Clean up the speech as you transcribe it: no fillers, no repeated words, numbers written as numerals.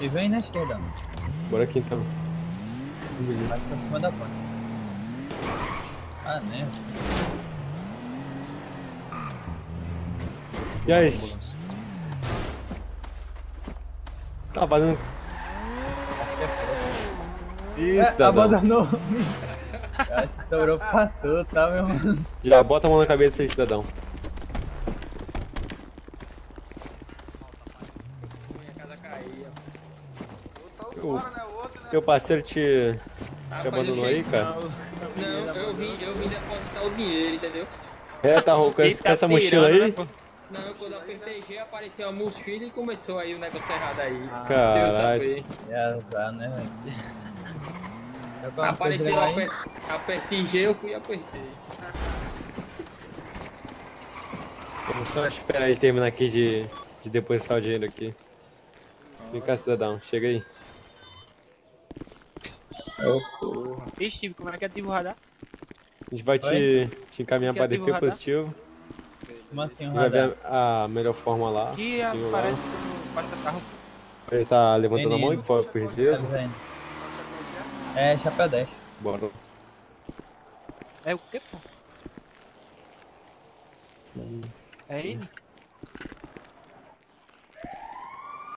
E vem na esquerda, mano. Bora aqui então. Vai pra cima da ponte. Ah, né? E aí? Tá fazendo. Acho que é foda. Isso, cidadão. Abandonou. Eu acho que sobrou pra tu, tá, meu mano? Já bota a mão na cabeça aí, cidadão. O teu parceiro te abandonou aí, cara? Não, eu vim depositar o dinheiro, entendeu? É, tá com essa mochila tirando, né, aí? pô? Não, quando eu apertei G, apareceu a mochila e começou aí o negócio errado aí. Sem eu Caralho. saber. É azar, né, velho? Apareceu, apertei G, eu fui e apertei. Vamos só esperar ele terminar aqui de depositar o dinheiro aqui. Vem cá, cidadão. Chega aí. Ixi, Steve, como é que ativa o radar? A gente vai te encaminhar pra Ativa o DP radar? positivo. Como assim, o E vai radar? ver a melhor forma lá. Que Sim, lá. aparece quando passa carro. Ele tá levantando a mão, Menino. por Tá gentileza. vendo? É, chapéu 10. Bora. É o quê, pô? É N?